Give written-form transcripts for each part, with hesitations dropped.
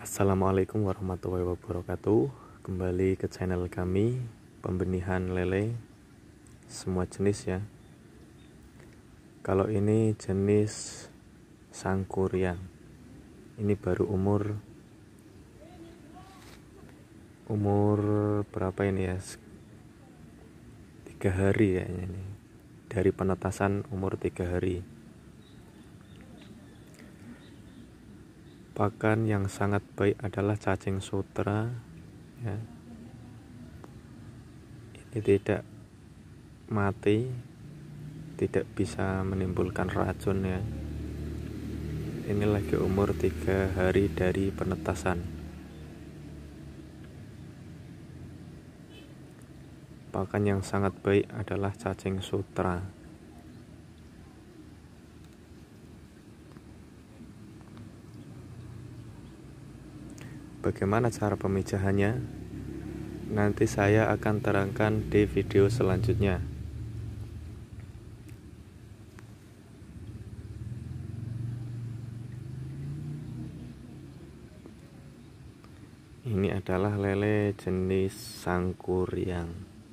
Assalamualaikum warahmatullahi wabarakatuh. Kembali ke channel kami, pembenihan lele semua jenis ya. Kalau ini jenis Sangkuriang. Ini baru umur berapa ini ya? 3 hari kayaknya ini. Dari penetasan umur 3 hari. Pakan yang sangat baik adalah cacing sutra ya. Ini tidak mati, tidak bisa menimbulkan racun ya. Ini lagi umur 3 hari dari penetasan. Pakan yang sangat baik adalah cacing sutra. Bagaimana cara pemijahannya? Nanti saya akan terangkan di video selanjutnya. Ini adalah lele jenis Sangkuriang,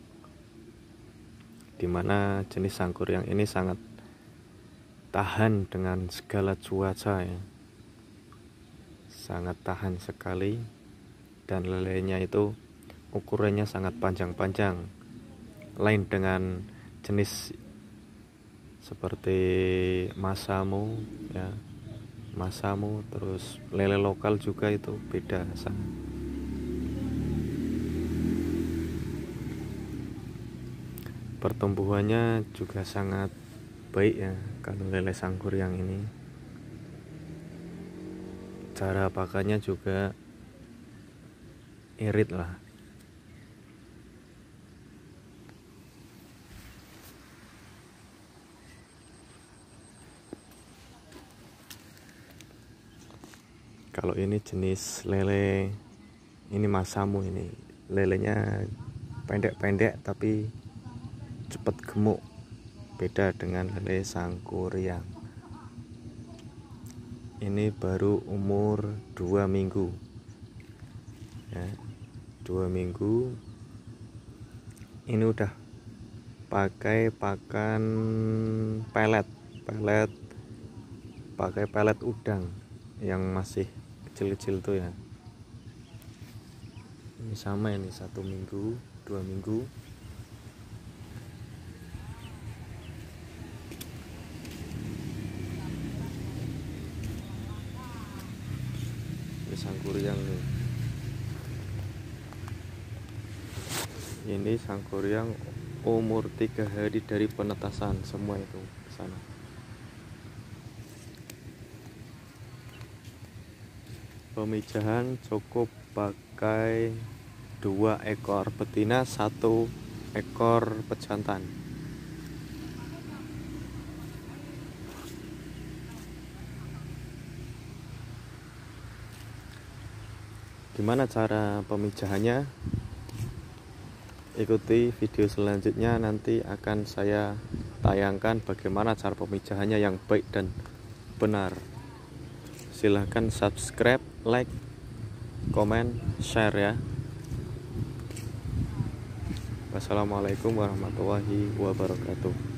dimana jenis Sangkuriang ini sangat tahan dengan segala cuaca ya. Sangat tahan sekali, dan lelenya itu ukurannya sangat panjang-panjang, lain dengan jenis seperti Masamu ya. Masamu terus lele lokal juga itu beda. Pertumbuhannya juga sangat baik ya kalau lele Sangkuriang ini. Cara pakannya juga irit lah. Kalau ini jenis lele, ini Masamu, ini lelenya pendek-pendek tapi cepat gemuk, beda dengan lele Sangkuriang. Ini baru umur 2 minggu ya, 2 minggu. Ini udah pakai pakan pelet, pakai pelet udang yang masih kecil-kecil tuh ya. Ini sama, ini 1 minggu, 2 minggu. Sangkuriang nih. Ini Sangkuriang umur 3 hari dari penetasan, semua itu ke sana. Pemijahan cukup pakai 2 ekor betina, 1 ekor pejantan. Gimana cara pemijahannya? Ikuti video selanjutnya, nanti akan saya tayangkan bagaimana cara pemijahannya yang baik dan benar. Silahkan subscribe, like, komen, share ya. Wassalamualaikum warahmatullahi wabarakatuh.